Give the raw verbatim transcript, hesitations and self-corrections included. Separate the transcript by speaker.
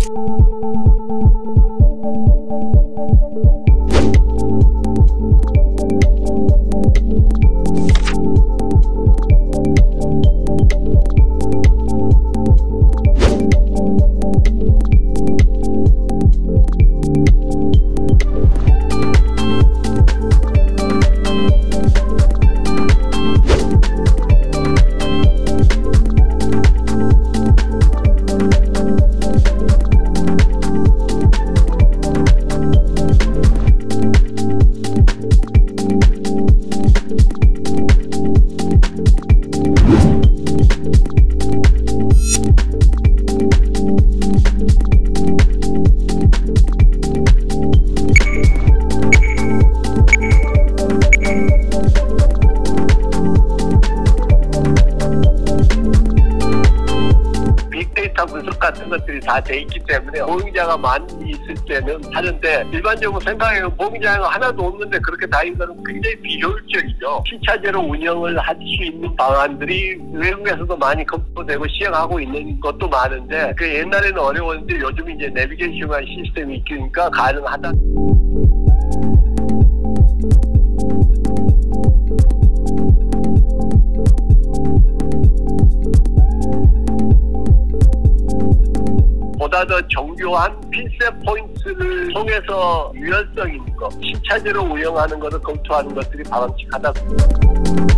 Speaker 1: 분석 같은 것들이 다 돼 있기 때문에 보행자가 많이 있을 때는 하는데, 일반적으로 생각해보면 보행자가 하나도 없는데 그렇게 다니는 것은 굉장히 비효율적이죠. 시차제로 운영을 할 수 있는 방안들이 외국에서도 많이 검토되고 시행하고 있는 것도 많은데, 그 옛날에는 어려웠는데 요즘 이제 내비게이션 시스템이 있으니까 가능하다. 보다 더 정교한 핀셋 포인트를 통해서 유연성 있는 것, 시차제로 운영하는 것을 검토하는 것들이 바람직하다.